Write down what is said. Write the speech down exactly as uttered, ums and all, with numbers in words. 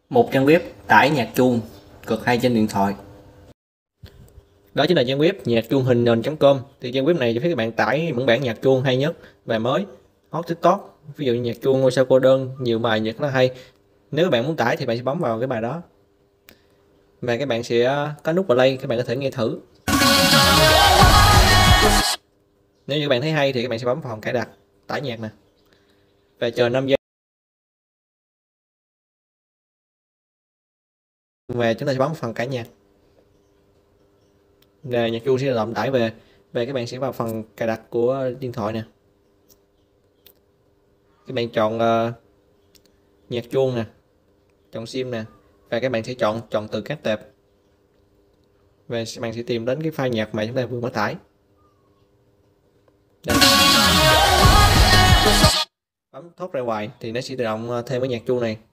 Một trang web tải nhạc chuông cực hay trên điện thoại. Đó chính là trang web nhạc chuông hình nền chấm com. Thì trang web này cho phép các bạn tải những bản nhạc chuông hay nhất, bài mới, hot TikTok, ví dụ như nhạc chuông ngôi sao cô đơn, nhiều bài nhạc nó hay. Nếu các bạn muốn tải thì bạn sẽ bấm vào cái bài đó và các bạn sẽ có nút play, các bạn có thể nghe thử. Nếu như các bạn thấy hay thì các bạn sẽ bấm vào phần cài đặt, tải nhạc nè và chờ năm giây và chúng ta sẽ bấm vào phần cải nhạc. Và nhạc chuông sẽ tự động tải về và các bạn sẽ vào phần cài đặt của điện thoại nè. Các bạn chọn uh, nhạc chuông nè, chọn sim nè và các bạn sẽ chọn chọn từ các tệp và các bạn sẽ tìm đến cái file nhạc mà chúng ta vừa mới tải. Đây. Bấm thốt ra ngoài thì nó sẽ tự động thêm cái nhạc chuông này.